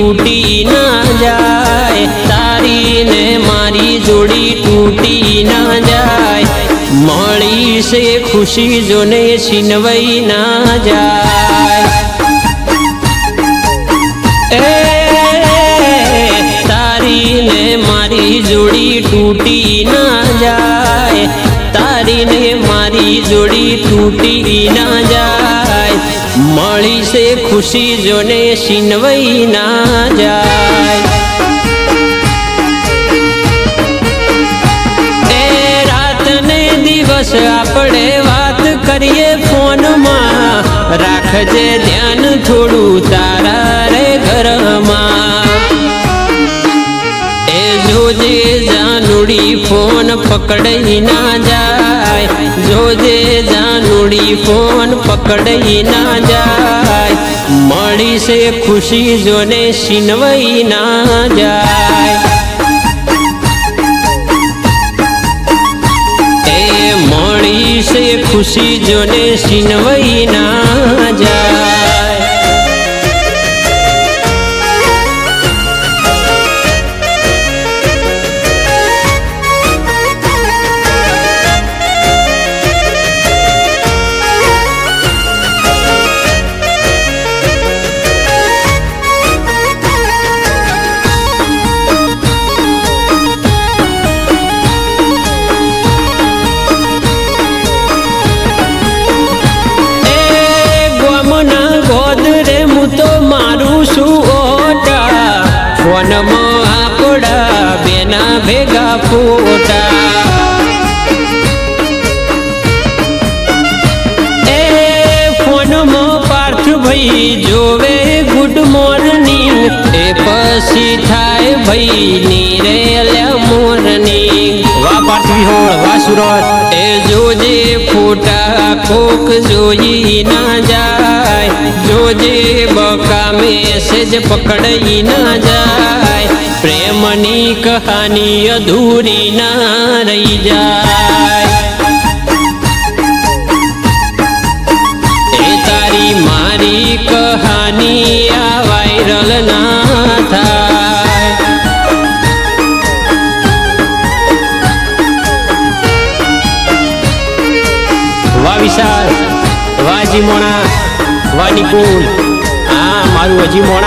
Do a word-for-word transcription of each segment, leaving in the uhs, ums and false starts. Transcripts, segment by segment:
तूटी ना जाए, तारी ने मारी जोड़ी टूटी ना जाए, मड़ी से खुशी जोने छिनवई ना जाए। मारी जोड़ी टूटी ना जाए, तारी ने मारी जोड़ी टूटी ना जाए, मड़ी से खुशी जोने छिनवई ना जाए। ए रात ने दिवस आपणे बात करिए फोन में, राखजे ध्यान थोड़ू तारा रे घर में। जोजे जानुड़ी फोन पकड़ई ना जाए, जोजे जानुड़ी फोन पकड़ई ना जाए, मड़ी से खुशी जोने छिनवई ना जाए। ए मड़ी से खुशी जोने छिनवई ना जाए। फोन में आपड़ा बेना भेगा फोटा, ए फोन में पार्थ भाई जोवे गुड मॉर्निंग, ए पसी थाय भाई नीरे अल्या मॉर्निंग। वाह पार्थ भी हो वाह सूरज। ए जोजे फोटा कोक जोई ना जाए, जोजे बका मैसेज पकड़ई ना जाए, प्रेमनी कहानी अधूरी ना रही जाए। ए तारी मारी कहानी आ वायरल ना थाय। वाह विशाल, वाह जीमोना, वाह निपुण, हाँ मारू अजी मोना।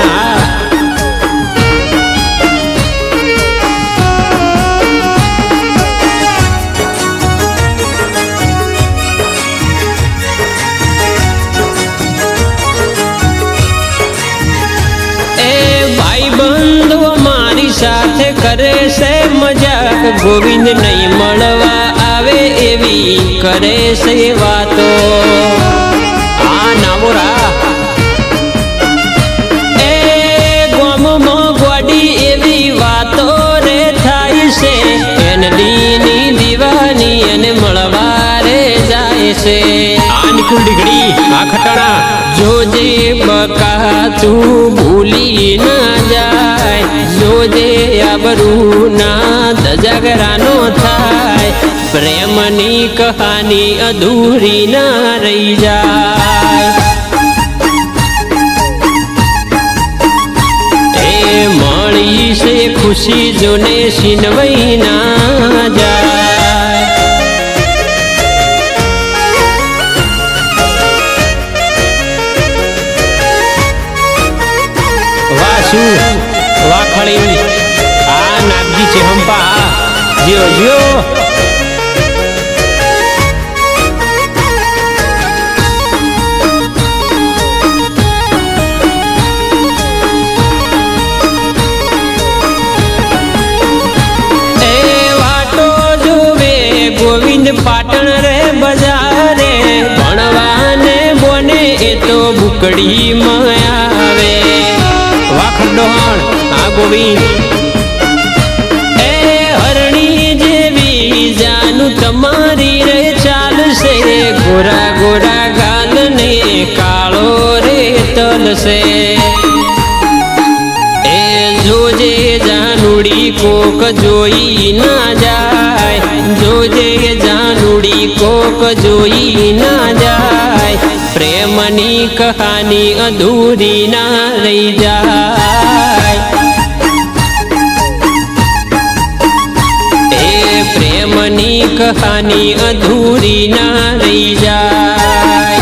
ए भाई बंधु मारी साथे करे से मजाक, गोविंद नहीं मळवा आवे एवी करे से वातो। आ नामोरा से आ निकुल डिगड़ी आ खटाना, जोजे बका तू भूली ना जाए, जोजे आबरू ना दजगरानो थाय, प्रेमनी कहानी अधूरी ना रही जाए। ए मड़ी से खुशी जोने छिनवई ना जाए। वाखड़ी आ नागजी चेहंपा जियो जियो। ए वाटो जुवे गोविंद पाटण रे बजारे, भणवाने बोने ए तो बुकड़ी में आवे। वाखडोहण आ गोविंद, ए हरणी जेवी जानू तमारी रे चाल से, गोरा गोरा गाल ने कालो रे तल से। ए जोजे जानुड़ी कोक जोई ना जाए, जोजे जानुड़ी कोक जोई ना जाए, प्रेमनी कहानी अधूरी ना रही जाए। ए प्रेमनी कहानी अधूरी ना रही जाए।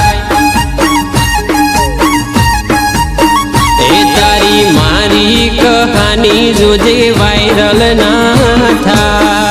ए तारी मारी कहानी जोजे वायरल ना था।